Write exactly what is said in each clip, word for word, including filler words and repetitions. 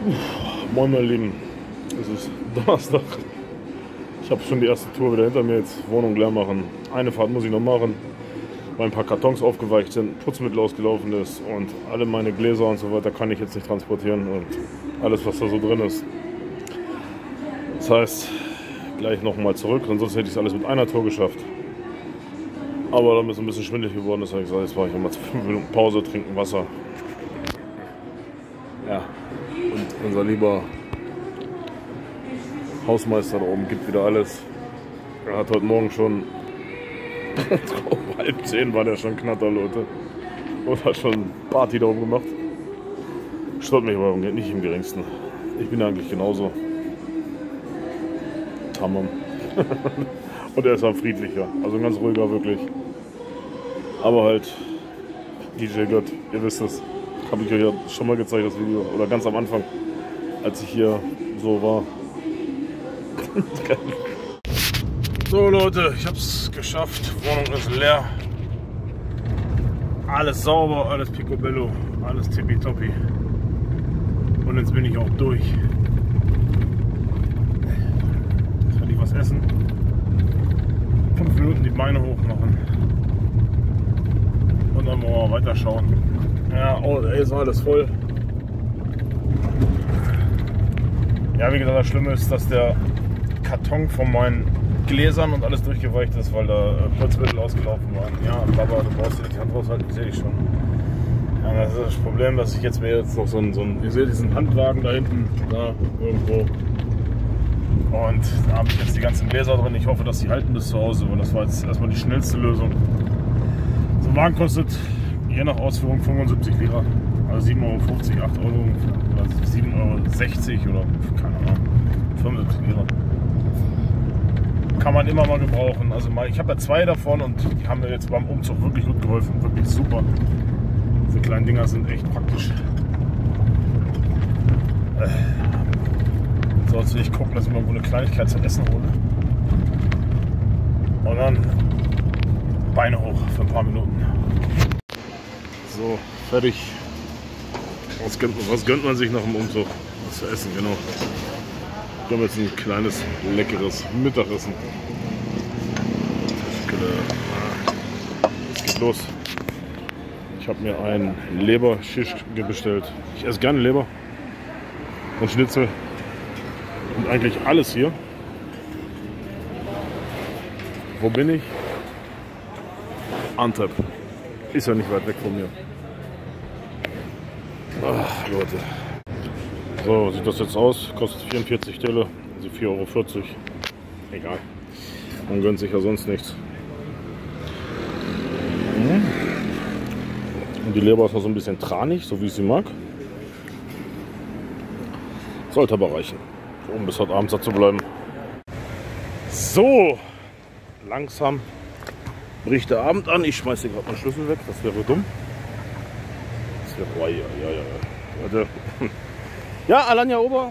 Moin meine Lieben, es ist Donnerstag. Ich habe schon die erste Tour wieder hinter mir, jetzt Wohnung leer machen. Eine Fahrt muss ich noch machen, weil ein paar Kartons aufgeweicht sind, Putzmittel ausgelaufen ist und alle meine Gläser und so weiter kann ich jetzt nicht transportieren und alles was da so drin ist. Das heißt, gleich nochmal zurück, sonst hätte ich es alles mit einer Tour geschafft. Aber da ist ein bisschen schwindelig geworden, das habe ich gesagt, jetzt mache ich mal fünf Minuten Pause, trinken Wasser. Ja, und unser lieber Hausmeister da oben gibt wieder alles. Er hat heute Morgen schon um halb zehn war der schon knatter, Leute. Und hat schon Party da oben gemacht. Stört mich aber nicht im geringsten. Ich bin eigentlich genauso. Tamam. Und er ist ein friedlicher, also ein ganz ruhiger wirklich. Aber halt D J Gott, ihr wisst es. Habe ich euch ja schon mal gezeigt, das Video. Oder ganz am Anfang, als ich hier so war. So Leute, ich habe es geschafft. Wohnung ist leer. Alles sauber, alles picobello, alles tippitoppi. Und jetzt bin ich auch durch. Jetzt werde ich was essen. Fünf Minuten die Beine hoch machen. Und dann wollen wir weiter schauen. Ja, oh, ey, ist alles voll. Ja, wie gesagt, das Schlimme ist, dass der Karton von meinen Gläsern und alles durchgeweicht ist, weil da Putzmittel ausgelaufen waren. Ja, Baba, du brauchst dir die Hand raushalten, ich sehe dich schon. Ja, das ist das Problem, dass ich jetzt mir jetzt noch so einen, so einen ihr seht diesen Handwagen da hinten, da irgendwo. Und da habe ich jetzt die ganzen Gläser drin. Ich hoffe, dass die halten bis zu Hause. Und das war jetzt erstmal die schnellste Lösung. So ein Wagen kostet je nach Ausführung fünfundsiebzig Lira. Also sieben Euro fünfzig, acht Euro oder sieben Euro sechzig oder keine Ahnung, fünfundsiebzig Lira. Kann man immer mal gebrauchen. Also mal, ich habe ja zwei davon und die haben mir jetzt beim Umzug wirklich gut geholfen. Wirklich super. Diese kleinen Dinger sind echt praktisch. Äh, Sollst ich gucken, dass ich mal irgendwo eine Kleinigkeit zum Essen hole. Und dann Beine hoch für ein paar Minuten. So, fertig. Was gönnt, was gönnt man sich nach dem Umzug? Was zu essen, genau. Wir haben jetzt ein kleines, leckeres Mittagessen. Es geht los. Ich habe mir einen Leberschisch bestellt. Ich esse gerne Leber und Schnitzel und eigentlich alles hier. Wo bin ich? Antep. Ist ja nicht weit weg von mir. Ach, Leute. So sieht das jetzt aus. Kostet vierundvierzig Tele, also vier Euro vierzig. Egal. Man gönnt sich ja sonst nichts. Und die Leber ist noch so ein bisschen tranig, so wie ich sie mag. Sollte aber reichen, um bis heute Abend satt zu bleiben. So, langsam bricht der Abend an. Ich schmeiße gerade meinen Schlüssel weg, das wäre dumm. Das wäre, oh, ja, ja, ja. Warte. Ja, Alanya Ober.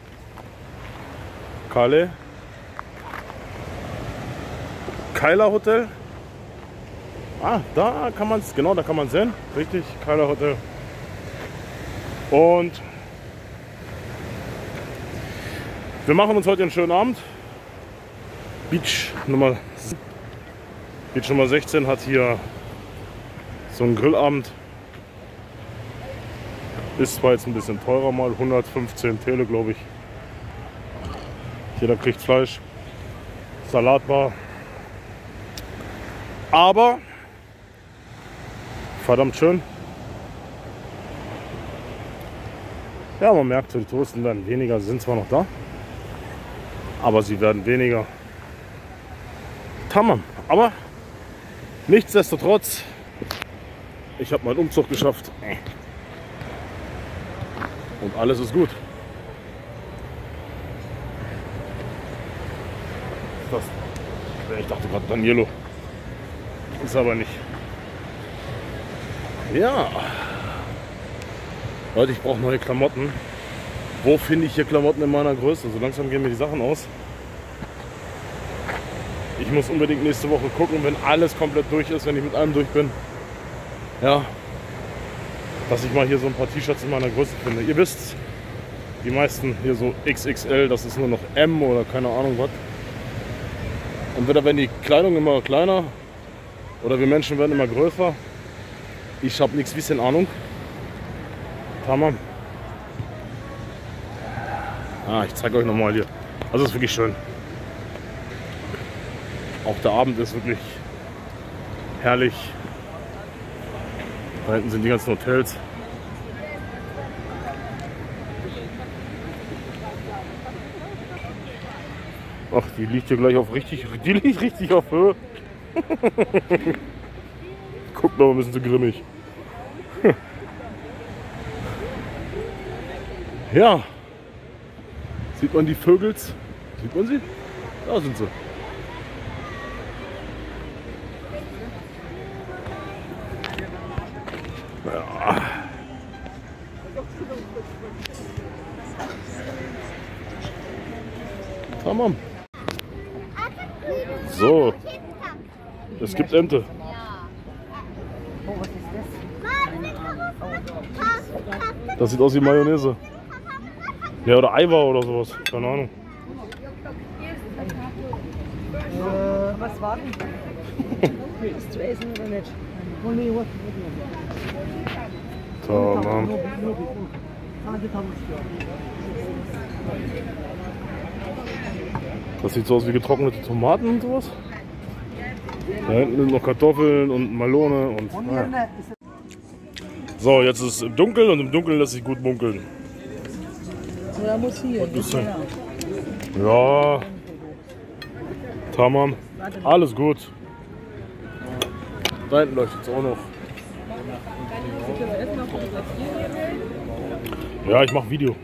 Kale. Keiler Hotel. Ah, da kann man es, genau, da kann man es sehen. Richtig, Keiler Hotel. Und wir machen uns heute einen schönen Abend. Beach Nummer, Beach Nummer sechzehn hat hier so einen Grillabend. Ist zwar jetzt ein bisschen teurer, mal hundertfünfzehn Tele, glaube ich. Jeder kriegt Fleisch, Salatbar. Aber verdammt schön. Ja, man merkt, die Touristen werden weniger, sie sind zwar noch da, aber sie werden weniger. Tamam. Aber nichtsdestotrotz, ich habe meinen Umzug geschafft. Und alles ist gut. Was ist das? Ich dachte gerade Danielo. Ist aber nicht. Ja. Leute, ich brauche neue Klamotten. Wo finde ich hier Klamotten in meiner Größe? So langsam gehen mir die Sachen aus. Ich muss unbedingt nächste Woche gucken, wenn alles komplett durch ist, wenn ich mit allem durch bin. Ja. Dass ich mal hier so ein paar T-Shirts in meiner Größe finde. Ihr wisst, Die meisten hier so X X L, das ist nur noch M oder keine Ahnung was. Entweder werden die Kleidung immer kleiner oder wir Menschen werden immer größer. Ich habe nichts bisschen Ahnung. Tamam. Ah, ich zeige euch nochmal hier. Also es ist wirklich schön. Auch der Abend ist wirklich herrlich. Da hinten sind die ganzen Hotels. Ach, die liegt hier gleich auf richtig, die liegt richtig auf Höhe. Guckt noch ein bisschen zu grimmig. Ja. Sieht man die Vögels? Sieht man sie? Da sind sie. Ja. Tamam. So. Es gibt Ente. Das sieht aus wie Mayonnaise. Ja, oder Eiweiß oder sowas. Keine Ahnung. Äh, was war denn? Ist zu essen oder nicht? Tamam. Das sieht so aus wie getrocknete Tomaten und sowas. Da hinten sind noch Kartoffeln und Melone und. Ah. So, jetzt ist es im Dunkeln und im Dunkeln lässt sich gut munkeln. Oder muss hier? Ja. Tamam. Alles gut. Da hinten leuchtet es auch noch. Ja, ich mache Video.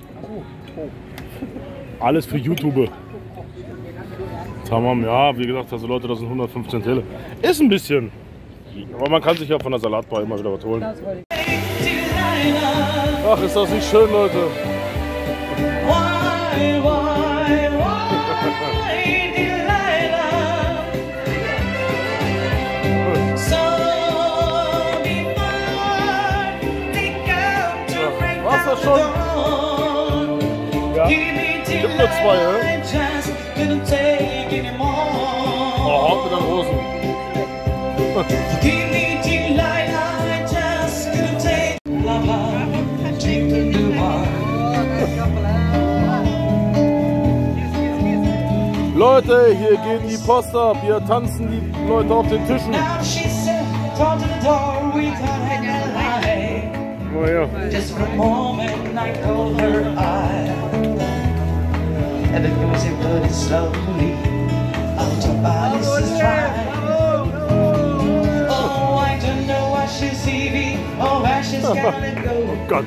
Alles für YouTube. Tamam, ja, wie gesagt, also Leute, das sind hundertfünfzehn Teile. Ist ein bisschen. Aber man kann sich ja von der Salatbar immer wieder was holen. Ach, ist das nicht schön, Leute? War's das schon? Ja. Gibt nur zwei, ne? Oh, haut mit den Rosen. Leute, hier geht die Post ab, hier tanzen die Leute auf den Tischen. Oh ja. Oh Gott.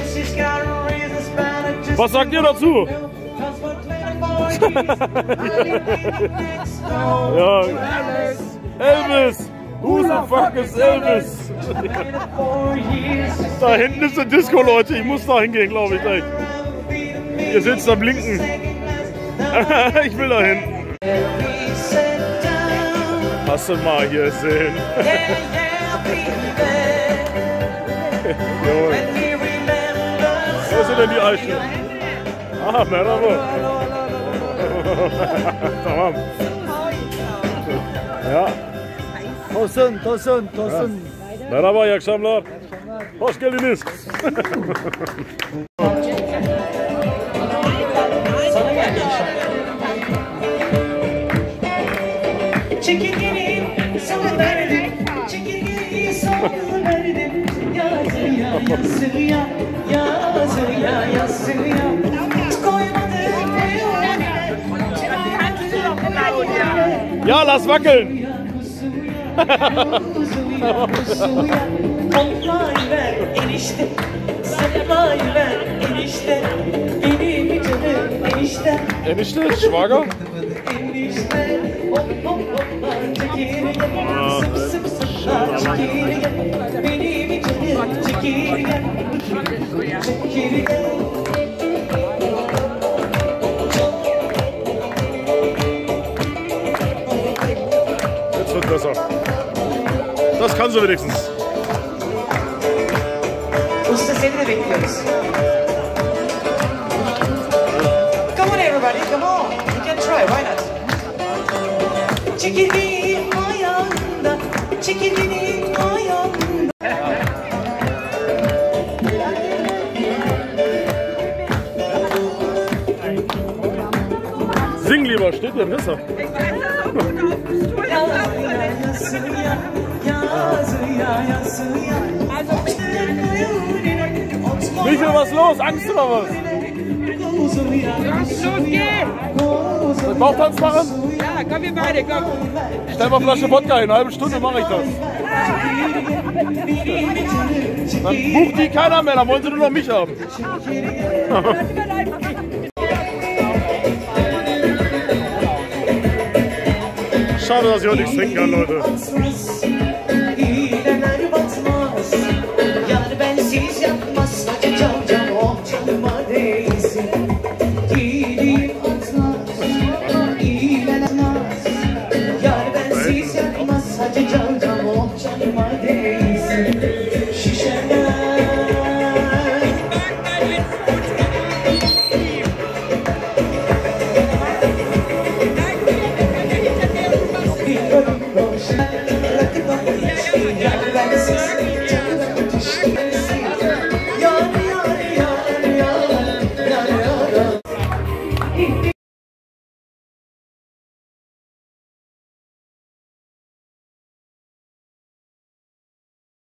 Was sagt ihr dazu? Ja. Elvis! Who the fuck is Elvis? Da hinten ist eine Disco, Leute. Ich muss da hingehen, glaube ich gleich. Ihr seht da blinken. Ich will da hin. Hast du mal hier sehen. Wo sind denn die Eichen? Ah, merhaba. Tamam. Ja. Tosun, tosun, tosun. Merhaba, iyi akşamlar. Hoş geldiniz. Çekilgeni sana verdim, çekilgeni sana verdim. Yazıya, yazıya, yazıya, yazıya. Koymadım Ja, lass wackeln. ver enişte, saplayı ver enişte. Benim canım enişte. Enişte, Schwager? Enişte, hop hop hoppa çekirge. Sıp sıp sıpla çekirge. Benim canım çekirge. Çekirge. Jetzt wird besser. Das kannst du wenigstens. Usta seni de bekliyoruz. çekirdeği ayağında, çekirdeği ayağında. Sing lieber, steht der Risser. Michael, was los? Angst oder was? Los, geh! Soll Bauchtanz machen? Ja, komm wir beide, komm! Stell mal eine Flasche Wodka hin, eine halbe Stunde mache ich das. Dann bucht die keiner mehr, dann wollen sie nur noch mich haben. Schade, dass ich heute nichts trinken kann, Leute.